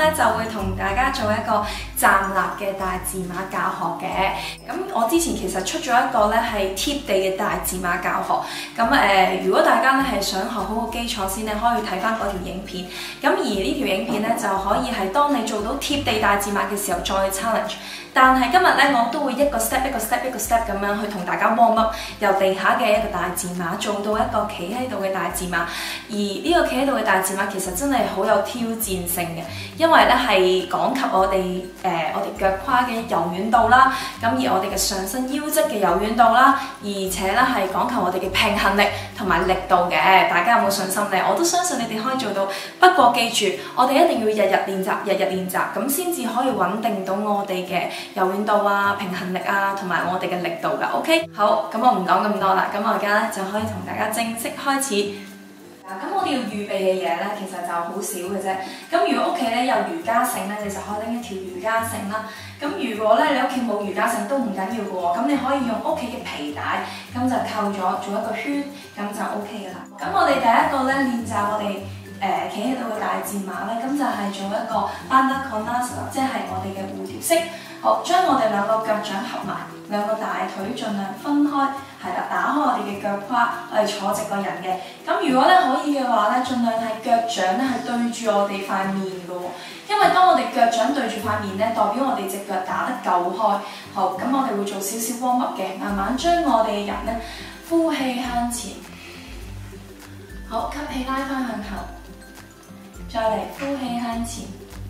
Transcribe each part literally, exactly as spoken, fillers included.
咧就會同大家做一個站立嘅大字馬教學嘅。咁我之前其實出咗一個咧係貼地嘅大字馬教學。咁誒、呃，如果大家咧係想學好個基礎先咧，可以睇翻嗰條影片。咁而呢條影片咧就可以係當你做到貼地大字馬嘅時候再 challenge。但係今日咧我都會一個 step 一個 step 一個 step 咁樣去同大家 warm up， 由地下嘅一個大字馬做到一個企喺度嘅大字馬。而呢個企喺度嘅大字馬其實真係好有挑戰性嘅，因為咧係講及我哋誒、呃、我哋腳胯嘅柔軟度啦，咁而我哋嘅上身腰側嘅柔軟度啦，而且咧係講及我哋嘅平衡力同埋力度嘅。大家有冇信心咧？我都相信你哋可以做到。不過記住，我哋一定要日日練習，日日練習，咁先至可以穩定到我哋嘅柔軟度啊、平衡力啊，同埋我哋嘅力度噶。OK， 好，咁我唔講咁多啦，咁我而家咧就可以同大家正式開始。咁我哋要預備嘅嘢咧，其實就好少嘅啫。咁如果屋企咧有瑜伽繩咧，你就可以拎一條瑜伽繩啦。咁如果咧你屋企冇瑜伽繩都唔緊要嘅喎，咁你可以用屋企嘅皮帶，咁就扣咗做一個圈，咁就 OK 嘅啦。咁我哋第一個咧練習我哋誒企喺度嘅大字馬咧，咁就係做一個 Bandha Konasana， 即係我哋嘅蝴蝶式。好，將我哋兩個腳掌合埋，兩個大腿盡量分開，係啦，打開我哋嘅腳胯，我哋坐直個人嘅。咁如果咧可以嘅話咧，盡量係腳掌咧係對住我哋塊面嘅喎，因為當我哋腳掌對住塊面咧，代表我哋隻腳打得夠開。好，咁我哋會做少少 warm up 嘅，慢慢將我哋嘅人咧呼氣向前，好，吸氣拉翻向後，再嚟呼氣向前。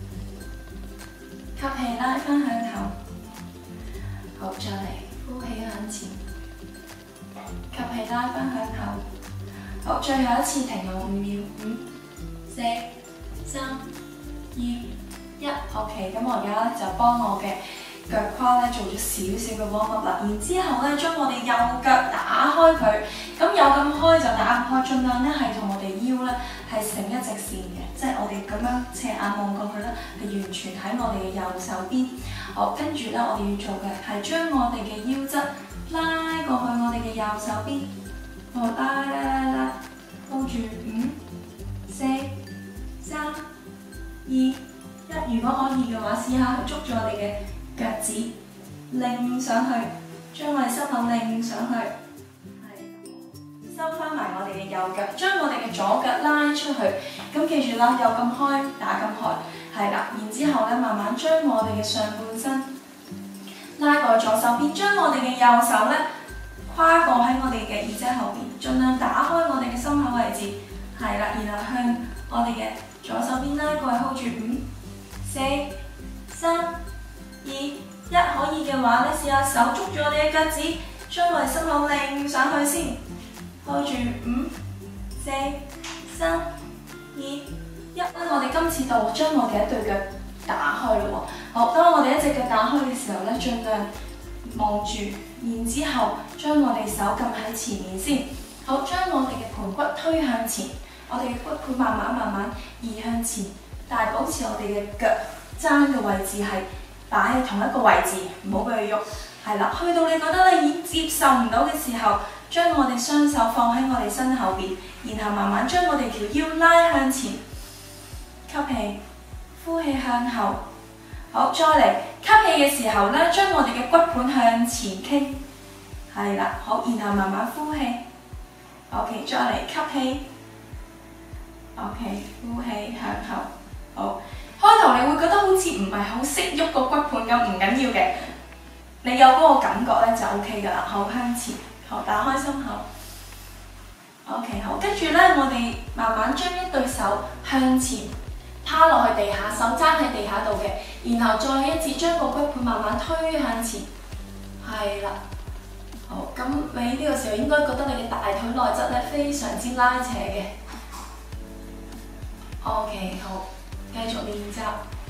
吸氣拉翻向後，好，再嚟呼氣向前，吸氣拉翻向後，好，最後一次停留五秒，五、四、三、二、一 ，OK， 咁我而家咧就幫我嘅腳胯咧做咗少少嘅 warm up 啦，然之後咧將我哋右腳打開佢，咁有咁開就打唔開，盡量咧係同我哋腰咧係成一直線嘅，即係我哋咁樣斜眼望過去咧，係完全喺我哋嘅右手邊。好，跟住咧我哋要做嘅係將我哋嘅腰側拉過去我哋嘅右手邊，好，拉拉拉拉 ，hold 住五、四、三、二、一。如果可以嘅話，試下捉住我哋嘅腳趾，擰上去，將我哋膝頭擰上去，係收翻埋我哋嘅右腳，將我哋嘅左腳拉出去。咁記住啦，有咁開打咁開，係啦。然之後咧，慢慢將我哋嘅上半身拉過左手邊，將我哋嘅右手咧跨過喺我哋嘅耳仔後邊，盡量打開我哋嘅心口位置，係啦。然後向我哋嘅左手邊拉過去 ，hold 住五、四、三、二、一，可以嘅話咧，試下手捉住我哋嘅腳趾，將我哋心口擰上去先 ，hold 住五、四、三、二、一。我哋今次到將我哋一對腳打開咯喎。好，當我哋一隻腳打開嘅時候咧，盡量望住，然之後將我哋手撳喺前面先。好，將我哋嘅盤骨推向前，我哋嘅骨盤慢慢慢慢移向前，但係保持我哋嘅腳踭嘅位置係擺喺同一個位置，唔好俾佢喐。係啦，去到你覺得咧已經接受唔到嘅時候，將我哋雙手放喺我哋身後邊，然後慢慢將我哋條腰拉向前，吸氣，呼氣向後。好，再嚟吸氣嘅時候咧，將我哋嘅骨盤向前傾，係啦，好，然後慢慢呼氣。OK， 再嚟吸氣。OK， 呼氣向後。好，開頭你會覺得好似唔係好識喐個骨盤咁，唔緊要嘅，你有嗰個感覺咧就 OK 噶啦。好，向前，好，打開心口。OK， 好，跟住咧我哋慢慢將一對手向前趴落去地下，手踭喺地下度嘅，然後再一次將個骨盤慢慢推向前，係啦。好，咁你呢個時候應該覺得你嘅大腿內側咧非常之拉扯嘅。OK， 好，繼續練習。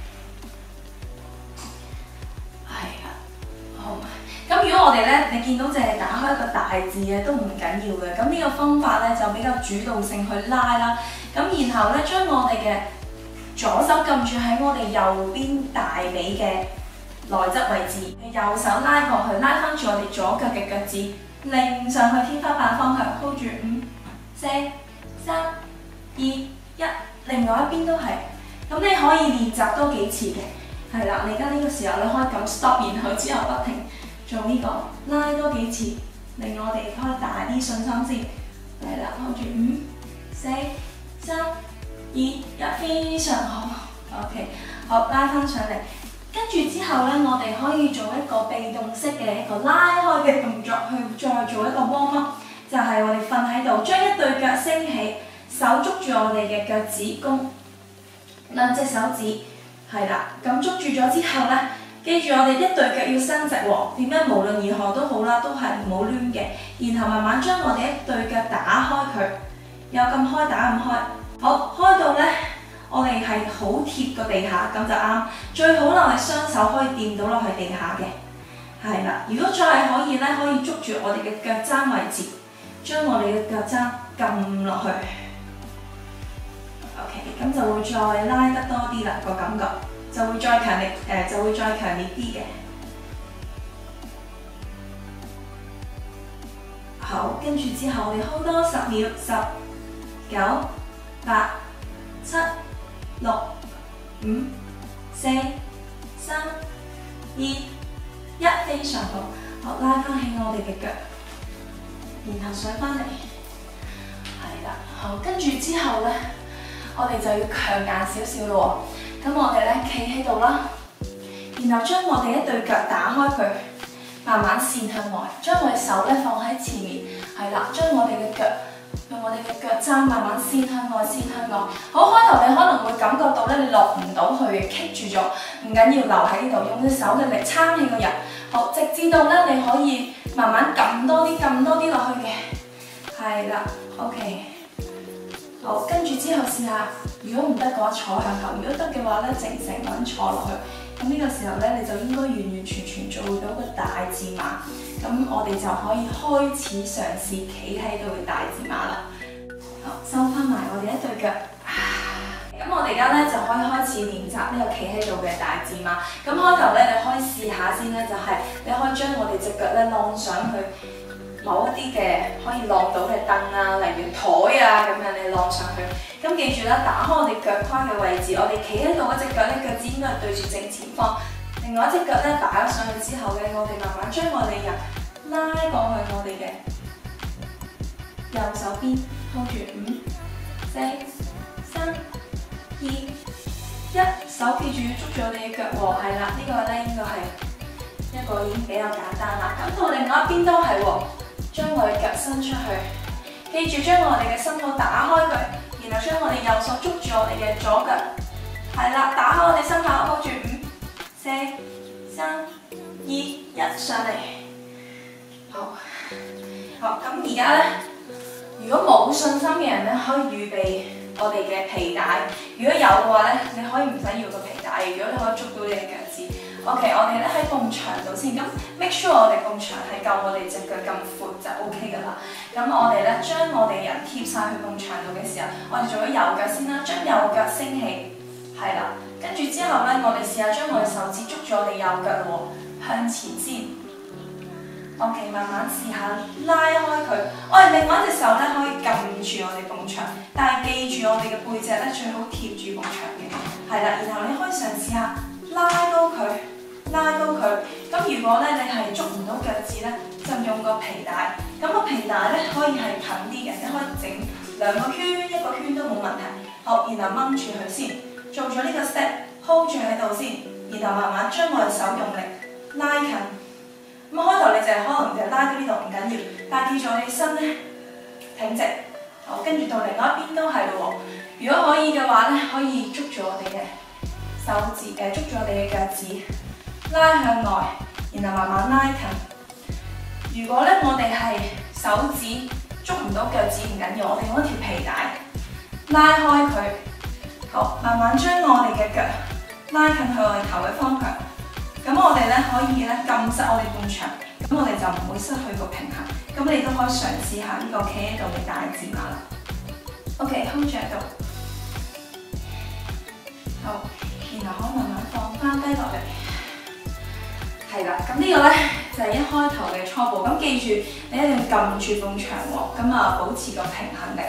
係啦，好。咁如果我哋咧，你見到淨係打開一個大字嘅都唔緊要嘅，咁呢個方法咧就比較主導性去拉啦。咁然後咧將我哋嘅左手撳住喺我哋右邊大髀嘅內側位置，右手拉過去，拉翻住我哋左腳嘅腳趾，擰上去天花板方向 ，hold 住五、四、三、二、一，另外一邊都係。 咁你可以練習多幾次嘅，係啦。你而家呢個時候你可以撳 stop， 然後之後不停做呢、這個拉多幾次，令我哋可以大啲信心先。係啦 ，hold 住五、四、三、二、一，非常好。OK， 好，拉翻上嚟。跟住之後咧，我哋可以做一個被動式嘅一個拉開嘅動作，去再做一個 warm up， 就係我哋瞓喺度，將一對腳升起，手捉住我哋嘅腳趾公，兩隻手指係啦。咁捉住咗之後咧，記住我哋一對腳要伸直喎。點解？無論如何都好啦，都係唔好攣嘅。然後慢慢將我哋一對腳打開佢，有咁開打咁開。好，開到咧。我哋係好貼個地下，咁就啱。最好啦，我哋雙手可以掂到落去地下嘅，係啦。如果再係可以咧，可以捉住我哋嘅腳踭位置，將我哋嘅腳踭撳落去。OK， 咁就會再拉得多啲啦，個感覺就會再強力，誒、呃、就會再強烈啲嘅。好，跟住之後我哋 hold 多十秒，十、九、八、七、六、五、四、三、二、一，非常好。好，拉翻起我哋嘅腳，然後上翻嚟，係啦。好，跟住之後咧，我哋就要強硬少少咯喎。咁我哋咧企喺度啦，然後將我哋一對腳打開佢，慢慢線向外，將我哋手咧放喺前面，係啦，將我哋嘅腳。用我哋嘅腳踭慢慢線向外，線向外。好，開頭你可能會感覺到咧，你落唔到去，棘住咗，唔緊要，留喺呢度，用隻手嘅力撐起個人。好，直至到咧你可以慢慢撳多啲，撳多啲落去嘅。係啦 ，OK。好，跟住之後試下，如果唔得嘅話坐向後，如果得嘅話咧，靜靜咁坐落去。咁呢個時候咧，你就應該完完全全做到個大字馬。咁我哋就可以開始嘗試企喺度嘅大字馬啦。好，收翻埋我哋一對腳。咁我哋而家咧就可以開始練習呢個企喺度嘅大字馬。咁開頭咧，你可以試下先咧，就係、是、你可以將我哋隻腳咧晾上去某一啲嘅可以晾到嘅凳啊，例如台啊咁樣，你晾上去。咁記住啦，打開我哋腳胯嘅位置，我哋企喺度嗰隻腳咧，腳趾應該係對住正前方。另外一隻腳咧擺咗上去之後咧，我哋慢慢將我哋人拉過去我哋嘅右手邊 ，hold 住五、四、三、二、一，手記住要捉住我哋嘅腳喎，係啦，呢個咧應該係一個已經比較簡單啦。咁到另外一邊都係喎，將我哋腳伸出去，記住將我哋嘅心口打開佢，然後將我哋右手捉住我哋嘅左腳，係啦，打開我哋心口 ，hold 住五。四、三、二、一，上嚟。好，好，咁而家咧，如果冇信心嘅人咧，可以預備我哋嘅皮帶。如果有嘅話咧，你可以唔使要個皮帶。如果你可以捉到你嘅腳趾 ，OK， 我哋咧喺埲牆度先。咁 make sure 我哋埲牆係夠我哋隻腳咁闊就 OK 噶啦。咁我哋咧將我哋人貼晒去埲牆度嘅時候，我哋做咗右腳先啦，將右腳升起，係啦。跟住之後咧，我哋試下將我哋手指捉住我哋右腳喎，向前先。OK， 慢慢試下拉開佢。我哋另外一隻手咧可以撳住我哋埲牆，但係記住我哋嘅背脊咧最好貼住埲牆嘅。係啦，然後你可以嘗試下拉高佢，拉高佢。咁如果咧你係捉唔到腳趾咧，就用個皮帶。咁個皮帶咧可以係近啲嘅，你可以整兩個圈，一個圈都冇問題。好，然後掹住佢先。做咗呢個 step，hold 住喺度先，然後慢慢將我哋手用力拉近。咁開頭你就係可能就拉到呢度唔緊要，但係記住我哋身咧挺直。好，跟住到另外一邊都係咯喎。如果可以嘅話咧，可以捉住我哋嘅手指，誒捉住我哋嘅腳趾，拉向外，然後慢慢拉近。如果咧我哋係手指捉唔到腳趾唔緊要，我哋用一條皮帶拉開佢。好，慢慢將我哋嘅腳拉近去我哋頭嘅方向，咁我哋咧可以咧撳實我哋埲牆，咁我哋就唔會失去個平衡。咁你都可以嘗試下呢個企喺度嘅大字馬啦。OK，hold 住喺度，好，然後可以慢慢放翻低落嚟。係啦，咁呢個咧就係一開頭嘅初步。咁記住你一定要撳住埲牆喎，咁啊保持個平衡力。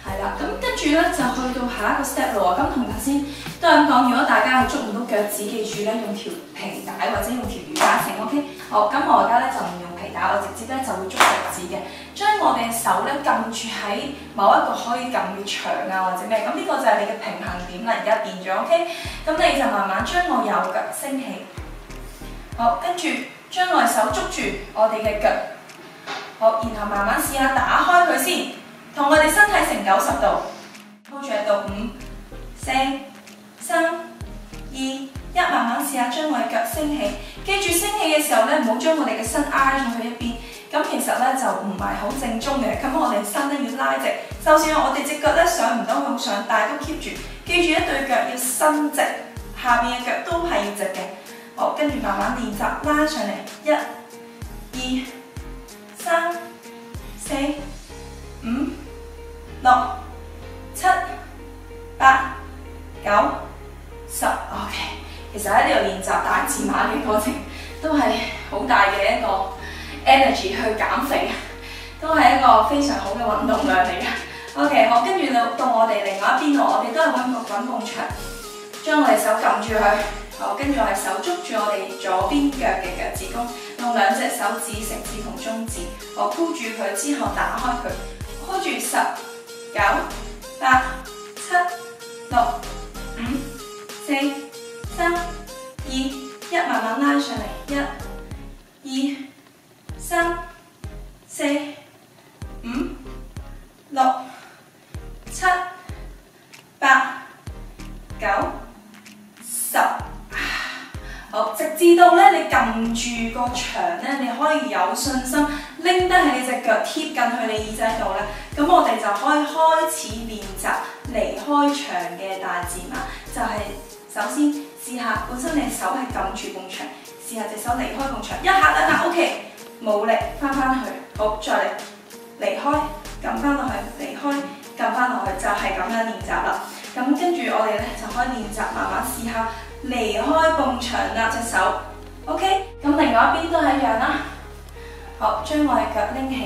係啦，咁跟住咧就去到下一個 step 咯喎。咁同頭先都係咁講，如果大家係捉唔到腳趾，記住咧用條皮帶或者用條瑜伽繩 ，OK？ 好，咁我而家咧就唔用皮帶，我直接咧就會捉腳趾嘅，將我哋嘅手咧撳住喺某一個可以撳嘅牆啊或者咩，咁呢個就係你嘅平衡點啦。而家變咗 OK， 咁你就慢慢將我右腳升起，好，跟住將我嘅手捉住我哋嘅腳，好，然後慢慢試下打開佢先。同我哋身體成九十度 ，hold 住喺度，五、四、三、二、一，慢慢試下將我哋腳升起。記住升起嘅時候咧，唔好將我哋嘅身挨咗去一邊。咁其實咧就唔係好正宗嘅。咁我哋身咧要拉直，就算我哋隻腳咧上唔到好上，但係都 keep 住。記住一對腳要伸直，下邊嘅腳都係要直嘅。好，跟住慢慢練習拉上嚟，一、二、三、四、五。六、七、八、九、十 ，OK。其實喺呢度練習大字馬嘅過程，都係好大嘅一個 energy 去減肥，都係一個非常好嘅運動量嚟嘅。OK， 好，跟住到到我哋另外一邊咯，我哋都係揾個滾動牆，將我哋手撳住佢，好，跟住我哋手捉住我哋左邊腳嘅腳趾公，用兩隻手指食指同中指，我箍住佢之後打開佢 ，hold 住十。九、八、七、六、五、四、三、二、一，慢慢拉上嚟，一、二、三、四、五、六、七、八、九、十。好，直至到咧你撳住個牆咧，你可以有信心拎得起你隻腳貼近去你耳仔度咧，咁我哋就可以開始練習離開牆嘅大字馬。就係、是、首先試下，本身你手係撳住埲牆，試下隻手離開埲牆，一下兩下 OK， 冇力翻返去，好，再嚟離開，撳翻落去，離開，撳翻落去，就係、是、咁樣練習啦。咁跟住我哋咧就可以練習慢慢試下。離開埲牆啦，隻手 ，OK。咁另外一邊都係一樣啦。好，將我哋腳拎起，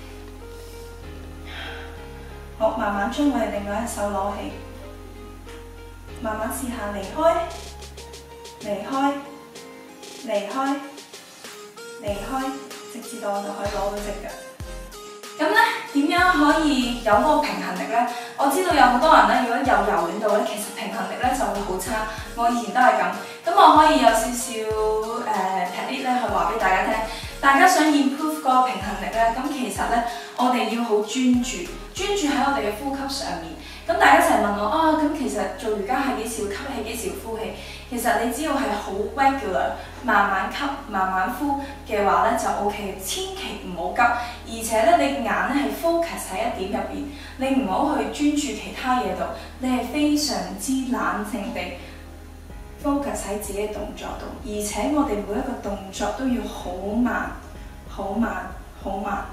好，慢慢將我哋另外一手攞起，慢慢試下離開，離開，離開，離開，直至到我就可以攞到隻腳。咁咧點樣可以有嗰個平衡力咧？我知道有好多人咧，如果有柔軟度咧，其實平衡力咧就會好差。我以前都係咁，咁我可以有少少誒 technique 咧去話俾大家聽。大家想 improve 嗰個平衡力咧，咁其實咧我哋要好專注，專注喺我哋嘅呼吸上面。咁大家一齊問我啊，咁其實做瑜伽係幾時要吸氣，幾時要呼氣？其實你只要係好 regular， 慢慢吸，慢慢呼嘅話咧就 OK， 千祈唔好急，而且咧你眼咧係 focus 喺一點入邊，你唔好去專注其他嘢度，你係非常之冷靜地 focus 喺自己嘅動作度，而且我哋每一個動作都要好慢、好慢、好慢，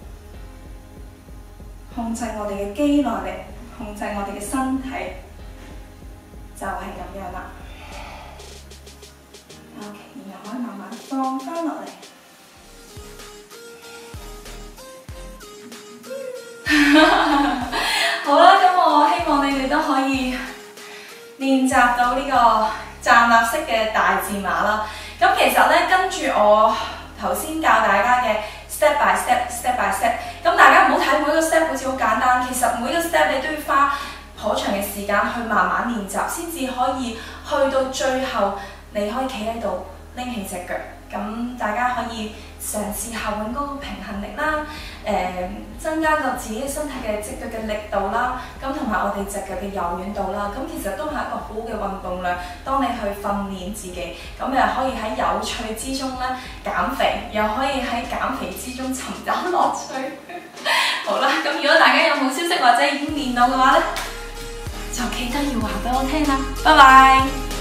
控制我哋嘅肌耐力，控制我哋嘅身體，就係咁樣啦。OK， 然後可以慢慢放翻落嚟。好啦，咁我希望你哋都可以練習到呢個站立式嘅大字馬啦。咁其實咧，跟住我頭先教大家嘅 step by step，step by step。咁大家唔好睇每一個 step 好似好簡單，其實每一個 step 你都要花好長嘅時間去慢慢練習，先至可以去到最後，你可以企喺度拎起隻腳。咁大家可以嘗試下揾嗰個平衡力啦，誒、呃、增加個自己身體嘅隻腳嘅力度啦，咁同埋我哋隻腳嘅柔軟度啦，咁其實都係一個好嘅運動量。當你去訓練自己，咁又可以喺有趣之中咧減肥，又可以喺減肥之中尋找樂趣。好啦，咁如果大家有好消息或者已經練到嘅話咧，就記得要話俾我聽啦。拜拜。